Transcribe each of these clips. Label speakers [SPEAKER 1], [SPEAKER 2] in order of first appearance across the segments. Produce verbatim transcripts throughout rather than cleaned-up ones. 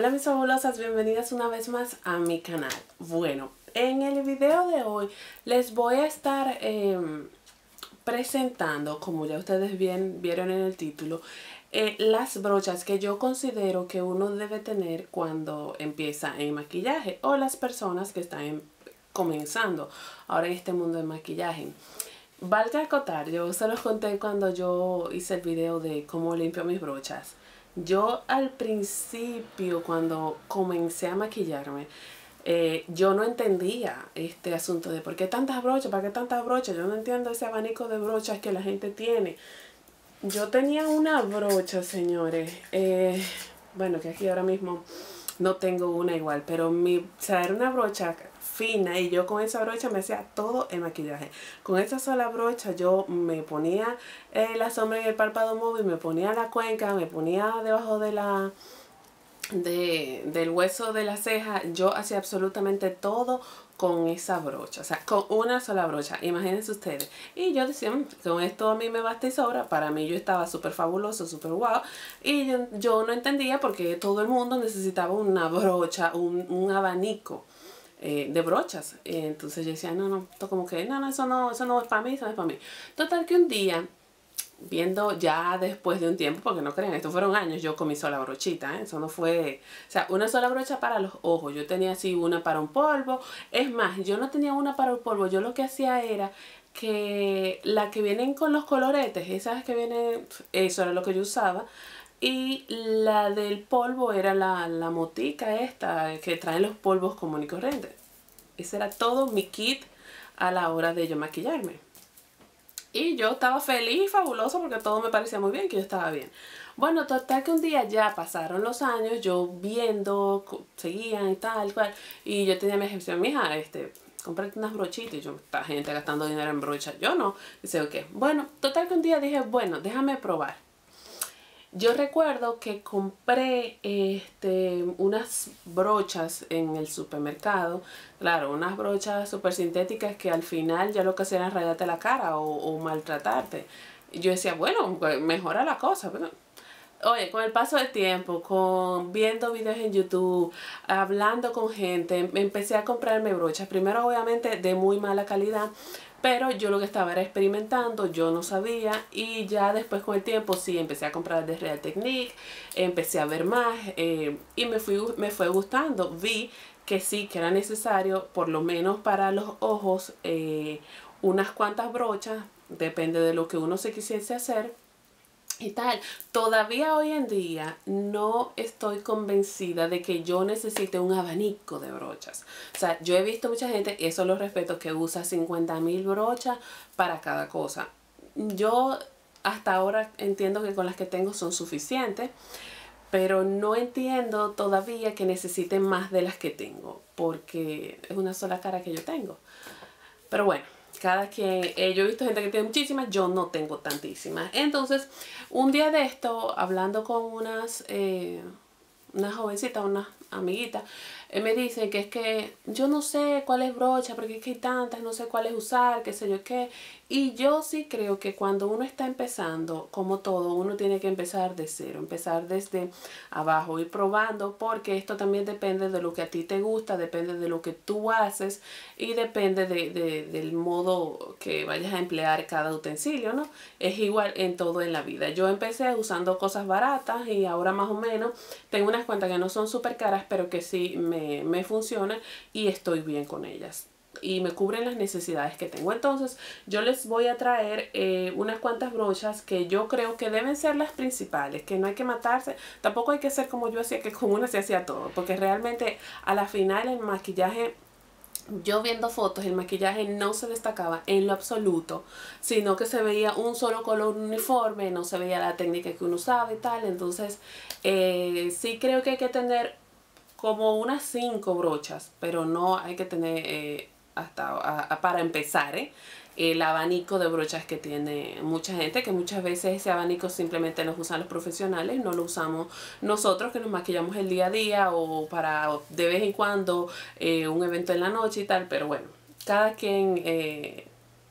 [SPEAKER 1] Hola mis fabulosas, bienvenidas una vez más a mi canal. Bueno, en el video de hoy les voy a estar eh, presentando, como ya ustedes bien vieron en el título, eh, las brochas que yo considero que uno debe tener cuando empieza en maquillaje, o las personas que están en, comenzando ahora en este mundo de maquillaje. Valga acotar, yo se los conté cuando yo hice el video de cómo limpio mis brochas. Yo al principio, cuando comencé a maquillarme, eh, yo no entendía este asunto de por qué tantas brochas, para qué tantas brochas. Yo no entiendo ese abanico de brochas que la gente tiene. Yo tenía una brocha, señores, eh, bueno, que aquí ahora mismo no tengo una igual, pero mi, o sea, era una brocha fina y yo con esa brocha me hacía todo el maquillaje. Con esa sola brocha yo me ponía eh, la sombra en el párpado móvil, me ponía la cuenca, me ponía debajo de la de, del hueso de la ceja. Yo hacía absolutamente todo con esa brocha, o sea, con una sola brocha, imagínense ustedes. Y yo decía, con esto a mí me basta y sobra. Para mí yo estaba súper fabuloso, súper guau. Y yo, yo no entendía por qué todo el mundo necesitaba una brocha, un, un abanico eh, de brochas. Eh, entonces yo decía, no, no, esto como que, no, no, eso no, eso no es para mí, eso no es para mí. Total que un día, viendo ya después de un tiempo, porque no crean, estos fueron años yo con mi sola brochita, ¿eh? Eso no fue, o sea, una sola brocha para los ojos. Yo tenía así una para un polvo. Es más, yo no tenía una para un polvo. Yo lo que hacía era que la que vienen con los coloretes, esas que vienen, eso era lo que yo usaba. Y la del polvo era la, la motica esta que trae los polvos común y corriente. Ese era todo mi kit a la hora de yo maquillarme. Y yo estaba feliz y fabuloso porque todo me parecía muy bien, que yo estaba bien. Bueno, total que un día ya pasaron los años, yo viendo, seguían y tal, cual. Y yo tenía mi ejercicio, mija, este, cómprate unas brochitas. Y yo, esta gente gastando dinero en brochas, yo no. Dice, ok. Bueno, total que un día dije, bueno, déjame probar. Yo recuerdo que compré este, unas brochas en el supermercado. Claro, unas brochas súper sintéticas que al final ya lo que hacían era rayarte la cara o, o maltratarte. Y yo decía, bueno, pues mejora la cosa. Pero, oye, con el paso del tiempo, con viendo videos en YouTube, hablando con gente, empecé a comprarme brochas. Primero, obviamente, de muy mala calidad. Pero yo lo que estaba era experimentando, yo no sabía. Y ya después con el tiempo sí empecé a comprar de Real Technique, empecé a ver más eh, y me, fui, me fue gustando. Vi que sí, que era necesario, por lo menos para los ojos, eh, unas cuantas brochas, depende de lo que uno se quisiese hacer. Y tal, todavía hoy en día no estoy convencida de que yo necesite un abanico de brochas. O sea, yo he visto mucha gente, eso lo respeto, que usa cincuenta mil brochas para cada cosa. Yo hasta ahora entiendo que con las que tengo son suficientes, pero no entiendo todavía que necesite más de las que tengo, porque es una sola cara que yo tengo. Pero bueno, cada quien, eh, yo he visto gente que tiene muchísimas, yo no tengo tantísimas. Entonces, un día de esto, hablando con unas, eh, una jovencita, una amiguita, eh, me dicen que es que yo no sé cuál es brocha, porque es que hay tantas, no sé cuál es usar, qué sé yo qué. Y yo sí creo que cuando uno está empezando, como todo, uno tiene que empezar de cero, empezar desde abajo, ir probando, porque esto también depende de lo que a ti te gusta, depende de lo que tú haces y depende de, de, del modo que vayas a emplear cada utensilio, ¿no? Es igual en todo en la vida. Yo empecé usando cosas baratas y ahora más o menos tengo unas cuantas que no son súper caras, pero que sí me, me funcionan y estoy bien con ellas. Y me cubren las necesidades que tengo. Entonces yo les voy a traer eh, unas cuantas brochas que yo creo que deben ser las principales, que no hay que matarse, tampoco hay que ser como yo hacía, que con una se hacía todo, porque realmente a la final el maquillaje, yo viendo fotos, el maquillaje no se destacaba en lo absoluto, sino que se veía un solo color uniforme, no se veía la técnica que uno usaba y tal. Entonces eh, sí creo que hay que tener como unas cinco brochas, pero no hay que tener eh, hasta a, a, para empezar ¿eh? el abanico de brochas que tiene mucha gente, que muchas veces ese abanico simplemente los usan los profesionales, no lo usamos nosotros que nos maquillamos el día a día o para de vez en cuando eh, un evento en la noche y tal. Pero bueno, cada quien eh,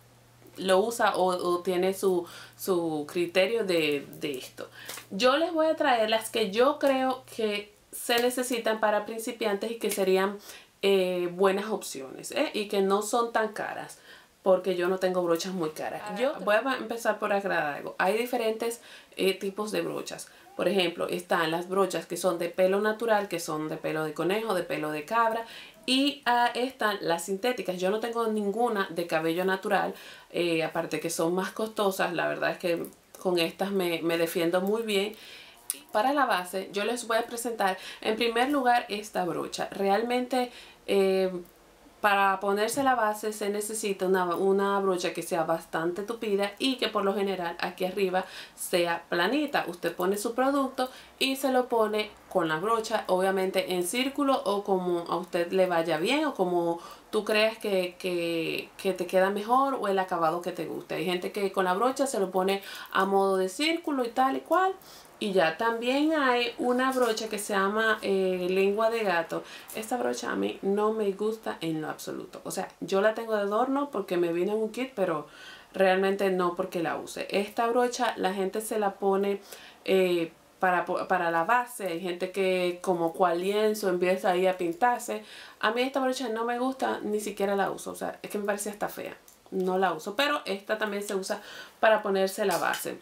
[SPEAKER 1] lo usa o, o tiene su, su criterio de, de esto. Yo les voy a traer las que yo creo que se necesitan para principiantes y que serían eh, buenas opciones, ¿eh? Y que no son tan caras, porque yo no tengo brochas muy caras. Yo voy a empezar por aclarar algo. Hay diferentes eh, tipos de brochas. Por ejemplo, están las brochas que son de pelo natural, que son de pelo de conejo, de pelo de cabra. Y uh, están las sintéticas. Yo no tengo ninguna de cabello natural, eh, aparte que son más costosas. La verdad es que con estas me, me defiendo muy bien. Para la base yo les voy a presentar en primer lugar esta brocha. Realmente eh, para ponerse la base se necesita una, una brocha que sea bastante tupida y que por lo general aquí arriba sea planita. Usted pone su producto y se lo pone con la brocha, obviamente en círculo o como a usted le vaya bien o como tú creas que, que, que te queda mejor o el acabado que te guste. Hay gente que con la brocha se lo pone a modo de círculo y tal y cual. Y ya también hay una brocha que se llama eh, lengua de gato. Esta brocha a mí no me gusta en lo absoluto. O sea, yo la tengo de adorno porque me viene en un kit, pero realmente no porque la use. Esta brocha la gente se la pone eh, para, para la base. Hay gente que como cual lienzo empieza ahí a pintarse. A mí esta brocha no me gusta, ni siquiera la uso. O sea, es que me parece hasta fea. No la uso, pero esta también se usa para ponerse la base.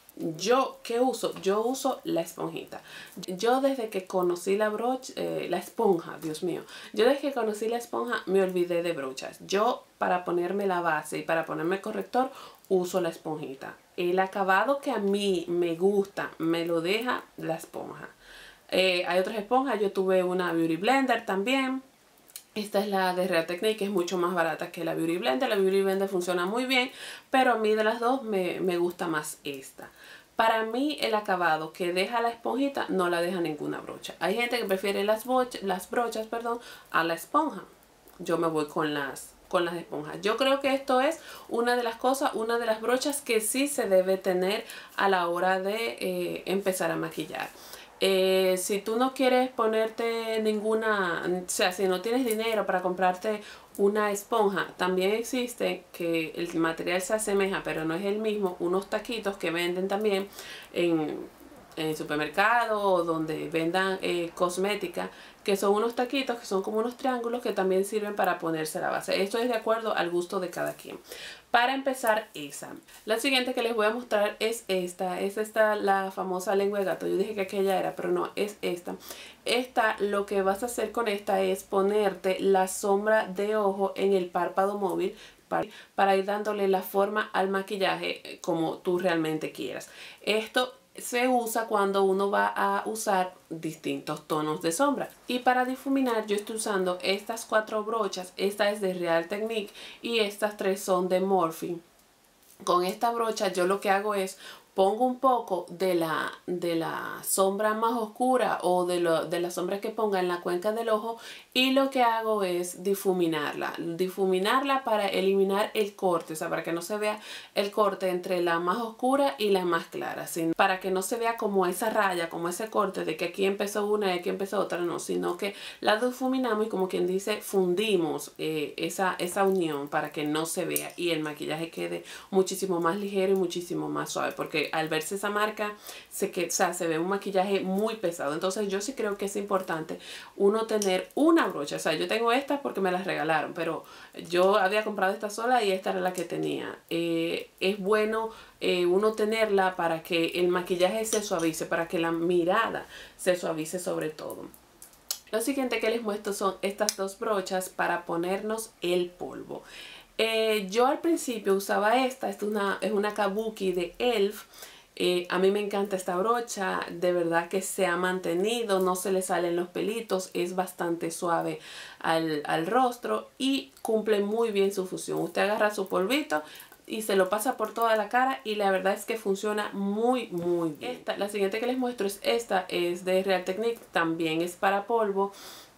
[SPEAKER 1] Yo, ¿qué uso? Yo uso la esponjita. Yo desde que conocí la brocha, eh, la esponja, Dios mío. Yo desde que conocí la esponja me olvidé de brochas. Yo para ponerme la base y para ponerme el corrector uso la esponjita. El acabado que a mí me gusta me lo deja la esponja. Eh, hay otras esponjas. Yo tuve una Beauty Blender también. Esta es la de Real Technique, que es mucho más barata que la Beauty Blender. La Beauty Blender funciona muy bien, pero a mí de las dos me, me gusta más esta. Para mí el acabado que deja la esponjita no la deja ninguna brocha. Hay gente que prefiere las, las brochas perdón, a la esponja. Yo me voy con las, con las esponjas. Yo creo que esto es una de las cosas, una de las brochas que sí se debe tener a la hora de eh, empezar a maquillar. Eh, si tú no quieres ponerte ninguna, o sea, si no tienes dinero para comprarte una esponja, también existe, que el material se asemeja pero no es el mismo, unos taquitos que venden también en, en el supermercado o donde vendan eh, cosmética, que son unos taquitos que son como unos triángulos que también sirven para ponerse la base. Esto es de acuerdo al gusto de cada quien. Para empezar, esa. La siguiente que les voy a mostrar es esta. Es esta la famosa lengua de gato. Yo dije que aquella era, pero no, es esta. Esta, lo que vas a hacer con esta es ponerte la sombra de ojo en el párpado móvil para, para ir dándole la forma al maquillaje como tú realmente quieras. Esto se usa cuando uno va a usar distintos tonos de sombra. Y para difuminar yo estoy usando estas cuatro brochas. Esta es de Real Technique y estas tres son de Morphe. Con esta brocha yo lo que hago es pongo un poco de la, de la sombra más oscura o de, lo, de la sombra que ponga en la cuenca del ojo y lo que hago es difuminarla. Difuminarla para eliminar el corte, o sea, para que no se vea el corte entre la más oscura y la más clara, sino para que no se vea como esa raya, como ese corte de que aquí empezó una y aquí empezó otra, no, sino que la difuminamos y como quien dice fundimos eh, esa, esa unión para que no se vea y el maquillaje quede muchísimo más ligero y muchísimo más suave, porque al verse esa marca se, que, o sea, se ve un maquillaje muy pesado. Entonces yo sí creo que es importante uno tener una brocha. O sea, yo tengo estas porque me las regalaron, pero yo había comprado esta sola y esta era la que tenía. Eh, es bueno eh, uno tenerla para que el maquillaje se suavice, para que la mirada se suavice sobre todo. Lo siguiente que les muestro son estas dos brochas para ponernos el polvo. Eh, yo al principio usaba esta, esta es una, es una Kabuki de E L F. Eh, a mí me encanta esta brocha, de verdad que se ha mantenido, no se le salen los pelitos, es bastante suave al, al rostro y cumple muy bien su función. Usted agarra su polvito y se lo pasa por toda la cara y la verdad es que funciona muy muy bien. Esta, la siguiente que les muestro es esta, es de Real Technique, también es para polvo.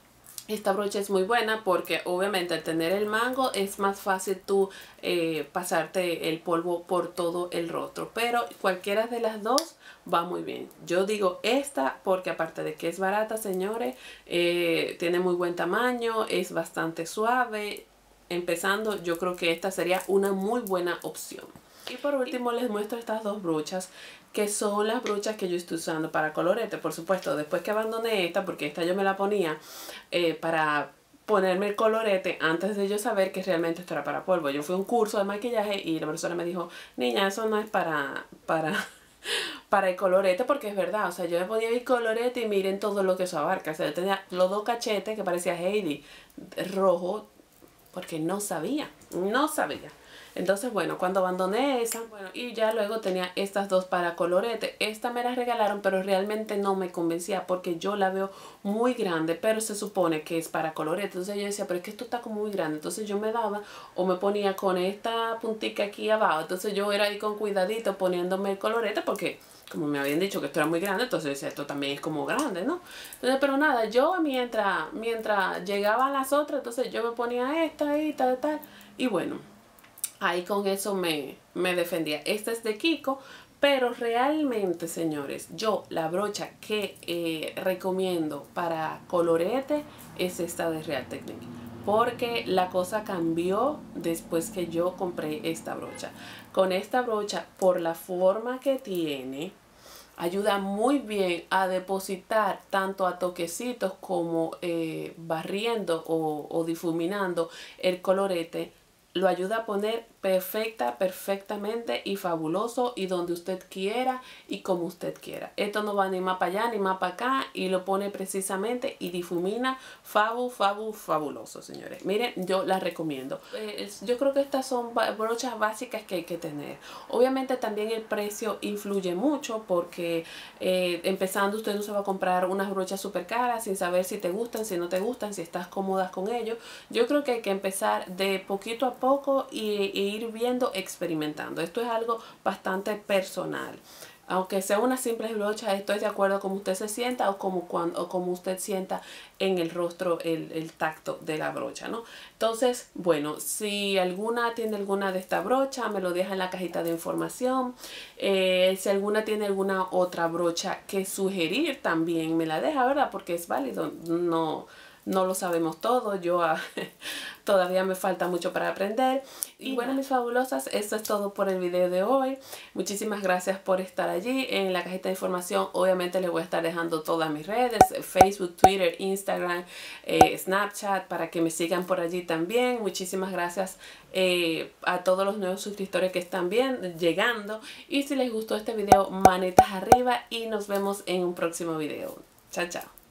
[SPEAKER 1] Esta brocha es muy buena porque obviamente al tener el mango es más fácil tú eh, pasarte el polvo por todo el rostro. Pero cualquiera de las dos va muy bien. Yo digo esta porque aparte de que es barata, señores, eh, tiene muy buen tamaño, es bastante suave. Empezando, yo creo que esta sería una muy buena opción. Y por último les muestro estas dos brochas, que son las brochas que yo estoy usando para colorete. Por supuesto, después que abandoné esta, porque esta yo me la ponía eh, para ponerme el colorete antes de yo saber que realmente esto era para polvo. Yo fui a un curso de maquillaje y la persona me dijo, niña, eso no es para, para, para el colorete, porque es verdad. O sea, yo me ponía mi colorete y miren todo lo que eso abarca. O sea, yo tenía los dos cachetes que parecía Heidi, rojo, porque no sabía, no sabía. Entonces, bueno, cuando abandoné esa, bueno, y ya luego tenía estas dos para colorete. Esta me las regalaron, pero realmente no me convencía porque yo la veo muy grande, pero se supone que es para colorete. Entonces yo decía, pero es que esto está como muy grande. Entonces yo me daba o me ponía con esta puntica aquí abajo. Entonces yo era ahí con cuidadito poniéndome el colorete porque como me habían dicho que esto era muy grande, entonces decía, esto también es como grande, ¿no? Entonces, pero nada, yo mientras, mientras llegaban las otras, entonces yo me ponía esta y tal, tal. Y bueno, ahí con eso me, me defendía. Esta es de Kiko, pero realmente, señores, yo la brocha que eh, recomiendo para colorete es esta de Real Technique. Porque la cosa cambió después que yo compré esta brocha. Con esta brocha, por la forma que tiene, ayuda muy bien a depositar tanto a toquecitos como eh, barriendo o, o difuminando el colorete. Lo ayuda a poner perfecta, perfectamente y fabuloso y donde usted quiera y como usted quiera. Esto no va ni más para allá ni más para acá y lo pone precisamente y difumina fabu, fabu, fabuloso, señores. Miren, yo las recomiendo. Eh, yo creo que estas son brochas básicas que hay que tener. Obviamente también el precio influye mucho porque eh, empezando usted no se va a comprar unas brochas súper caras sin saber si te gustan, si no te gustan, si estás cómodas con ellos. Yo creo que hay que empezar de poquito a poco y, y ir viendo, experimentando. Esto es algo bastante personal. Aunque sea una simple brocha, esto es de acuerdo a cómo usted se sienta o como, cuando, o como usted sienta en el rostro el, el tacto de la brocha, ¿no? Entonces, bueno, si alguna tiene alguna de esta brocha, me lo deja en la cajita de información. Eh, si alguna tiene alguna otra brocha que sugerir, también me la deja, ¿verdad? Porque es válido, no... No lo sabemos todo, yo ah, todavía me falta mucho para aprender. Y bueno, mis fabulosas, eso es todo por el video de hoy. Muchísimas gracias por estar allí. En la cajita de información obviamente les voy a estar dejando todas mis redes, Facebook, Twitter, Instagram, eh, Snapchat, para que me sigan por allí también. Muchísimas gracias eh, a todos los nuevos suscriptores que están bien, llegando. Y si les gustó este video, manitas arriba y nos vemos en un próximo video. Chao, chao.